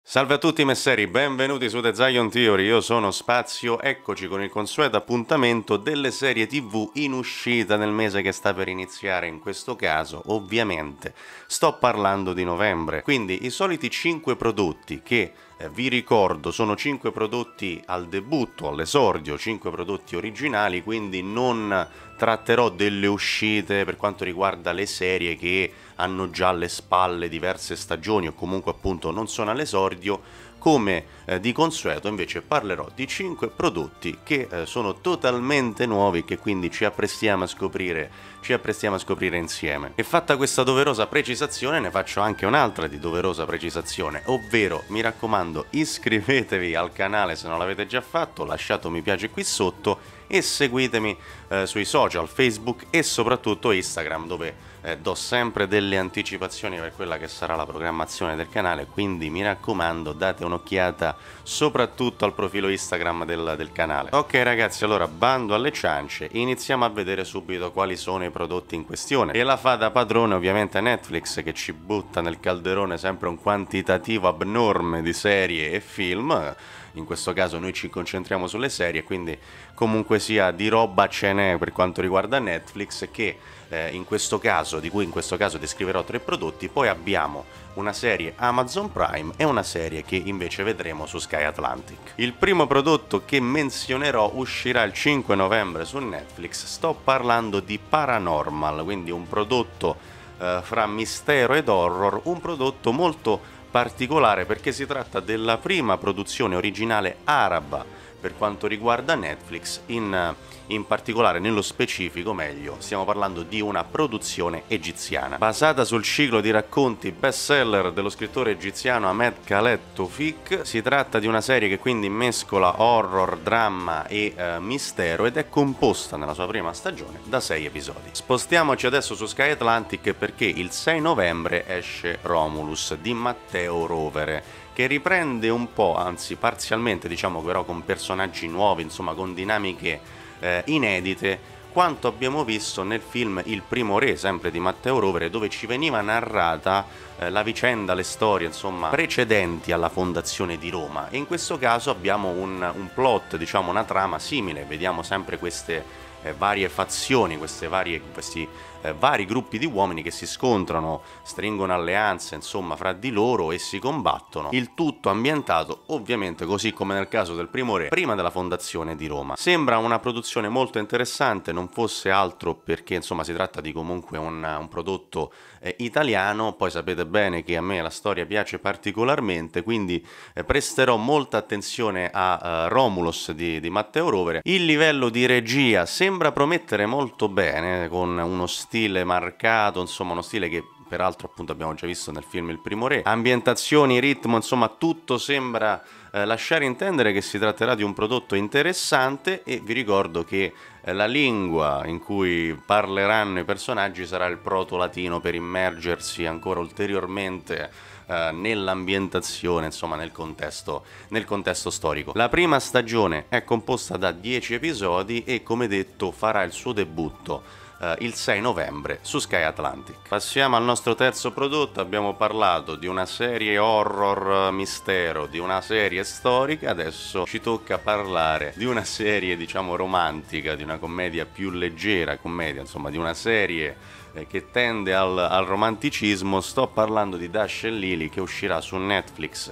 Salve a tutti messeri, benvenuti su The Zion Theory, io sono Spazio, eccoci con il consueto appuntamento delle serie TV in uscita nel mese che sta per iniziare, in questo caso ovviamente sto parlando di novembre, quindi i soliti 5 prodotti che vi ricordo sono 5 prodotti al debutto, all'esordio, 5 prodotti originali, quindi non tratterò delle uscite per quanto riguarda le serie che hanno già alle spalle diverse stagioni o comunque appunto non sono all'esordio. Come di consueto invece parlerò di 5 prodotti che sono totalmente nuovi e che quindi ci apprestiamo a scoprire insieme. E fatta questa doverosa precisazione ne faccio anche un'altra di doverosa precisazione, ovvero mi raccomando iscrivetevi al canale se non l'avete già fatto, lasciate un mi piace qui sotto e seguitemi sui social, Facebook e soprattutto Instagram, dove do sempre delle anticipazioni per quella che sarà la programmazione del canale, quindi mi raccomando date un'occhiata soprattutto al profilo Instagram del canale. Ok ragazzi, allora bando alle ciance, iniziamo a vedere subito quali sono i prodotti in questione. E la fa da padrone ovviamente Netflix, che ci butta nel calderone sempre un quantitativo abnorme di serie e film. In questo caso noi ci concentriamo sulle serie, quindi comunque sia di roba ce n'è per quanto riguarda Netflix, che in questo caso, di cui in questo caso descriverò 3 prodotti. Poi abbiamo una serie Amazon Prime e una serie che invece vedremo su Sky Atlantic. Il primo prodotto che menzionerò uscirà il 5 novembre su Netflix, sto parlando di Paranormal, quindi un prodotto fra mistero ed horror, un prodotto molto particolare perché si tratta della prima produzione originale araba per quanto riguarda Netflix, in particolare nello specifico meglio stiamo parlando di una produzione egiziana basata sul ciclo di racconti bestseller dello scrittore egiziano Ahmed Khaled Toufik. Si tratta di una serie che quindi mescola horror, dramma e mistero ed è composta nella sua prima stagione da 6 episodi. Spostiamoci adesso su Sky Atlantic perché il 6 novembre esce Romulus di Matteo Rovere, che riprende un po', anzi parzialmente diciamo, però con personaggi nuovi, insomma con dinamiche inedite, quanto abbiamo visto nel film Il Primo Re, sempre di Matteo Rovere, dove ci veniva narrata la vicenda, le storie insomma precedenti alla fondazione di Roma. E in questo caso abbiamo un plot, diciamo una trama simile, vediamo sempre queste varie fazioni, questi vari gruppi di uomini che si scontrano, stringono alleanze insomma fra di loro e si combattono, il tutto ambientato ovviamente così come nel caso del Primo Re prima della fondazione di Roma. Sembra una produzione molto interessante, non fosse altro perché insomma si tratta di comunque un prodotto italiano. Poi sapete bene che a me la storia piace particolarmente, quindi presterò molta attenzione a Romulus di Matteo Rovere. Il livello di regia sembra promettere molto bene, con uno stile marcato, insomma uno stile che peraltro appunto abbiamo già visto nel film Il Primo Re. Ambientazioni, ritmo, insomma tutto sembra lasciare intendere che si tratterà di un prodotto interessante, e vi ricordo che la lingua in cui parleranno i personaggi sarà il proto-latino per immergersi ancora ulteriormente nell'ambientazione, insomma nel contesto storico. La prima stagione è composta da 10 episodi e come detto farà il suo debutto il 6 novembre su Sky Atlantic. Passiamo al nostro terzo prodotto. Abbiamo parlato di una serie horror mistero, di una serie storica, adesso ci tocca parlare di una serie diciamo romantica, di una commedia più leggera, insomma di una serie che tende al romanticismo. Sto parlando di Dash e Lily, che uscirà su Netflix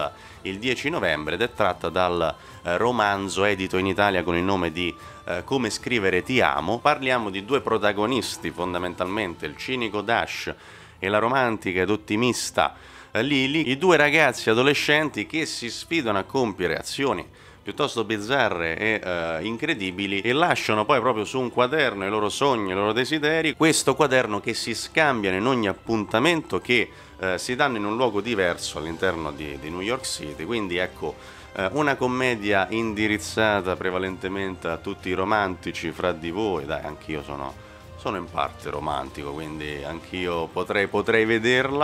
il 10 novembre ed è tratta dal romanzo edito in Italia con il nome di Come scrivere ti amo. Parliamo di 2 protagonisti fondamentalmente, il cinico Dash e la romantica ed ottimista Lily, i 2 ragazzi adolescenti che si sfidano a compiere azioni piuttosto bizzarre e incredibili, e lasciano poi proprio su un quaderno i loro sogni, i loro desideri, questo quaderno che si scambiano in ogni appuntamento che si danno in un luogo diverso all'interno di New York City. Quindi ecco, una commedia indirizzata prevalentemente a tutti i romantici fra di voi. Dai, anch'io sono in parte romantico, quindi anch'io potrei vederla.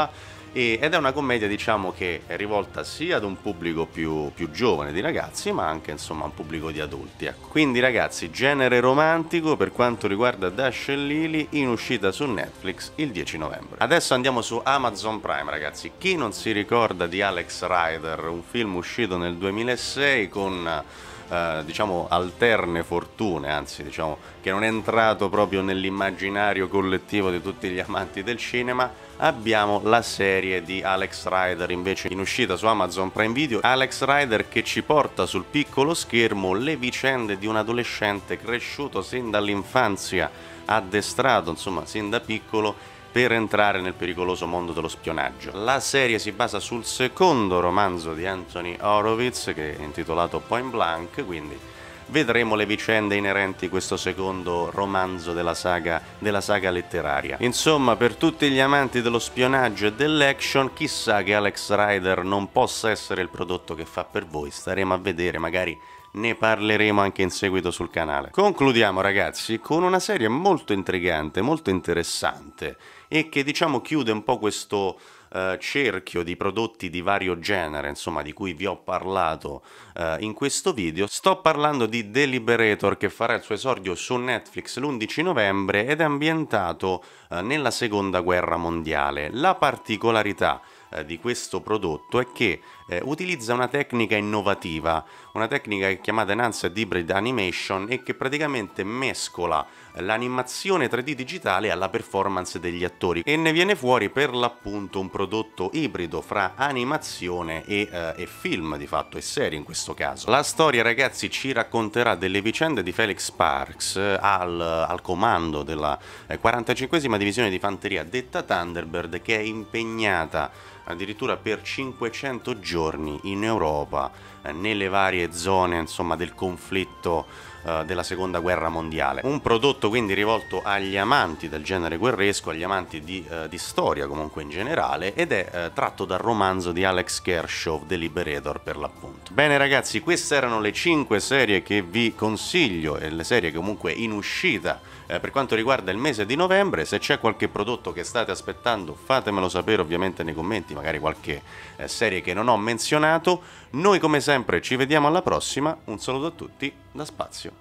ed è una commedia, diciamo, che è rivolta sia ad un pubblico più giovane di ragazzi, ma anche insomma a un pubblico di adulti, ecco. Quindi ragazzi, genere romantico per quanto riguarda Dash e Lily, in uscita su Netflix il 10 novembre. Adesso andiamo su Amazon Prime, ragazzi. Chi non si ricorda di Alex Rider, un film uscito nel 2006 con diciamo alterne fortune, anzi diciamo che non è entrato proprio nell'immaginario collettivo di tutti gli amanti del cinema. Abbiamo la serie di Alex Rider invece in uscita su Amazon Prime Video. Alex Rider che ci porta sul piccolo schermo le vicende di un adolescente cresciuto sin dall'infanzia, addestrato insomma sin da piccolo per entrare nel pericoloso mondo dello spionaggio. La serie si basa sul secondo romanzo di Anthony Horowitz, che è intitolato Point Blank, quindi vedremo le vicende inerenti a questo secondo romanzo della saga letteraria. Insomma, per tutti gli amanti dello spionaggio e dell'action, chissà che Alex Rider non possa essere il prodotto che fa per voi. Staremo a vedere, magari ne parleremo anche in seguito sul canale. Concludiamo, ragazzi, con una serie molto intrigante, molto interessante e che diciamo chiude un po' questo cerchio di prodotti di vario genere, insomma, di cui vi ho parlato in questo video. Sto parlando di The Liberator, che farà il suo esordio su Netflix l'11 novembre ed è ambientato nella seconda guerra mondiale. La particolarità di questo prodotto è che utilizza una tecnica innovativa, una tecnica chiamata Enhanced Hybrid Animation, e che praticamente mescola l'animazione 3D digitale alla performance degli attori, e ne viene fuori per l'appunto un prodotto ibrido fra animazione e film, di fatto, e serie in questo caso. La storia, ragazzi, ci racconterà delle vicende di Felix Sparks al comando della 45esima divisione di fanteria detta Thunderbird, che è impegnata addirittura per 500 giorni in Europa, nelle varie zone insomma del conflitto della seconda guerra mondiale. Un prodotto quindi rivolto agli amanti del genere guerresco, agli amanti di storia comunque in generale, ed è tratto dal romanzo di Alex Kershaw, The Liberator, per l'appunto. Bene ragazzi, queste erano le 5 serie che vi consiglio, e le serie comunque in uscita per quanto riguarda il mese di novembre. Se c'è qualche prodotto che state aspettando, fatemelo sapere ovviamente nei commenti, magari qualche serie che non ho menzionato. Noi come sempre ci vediamo alla prossima, un saluto a tutti da Spazio.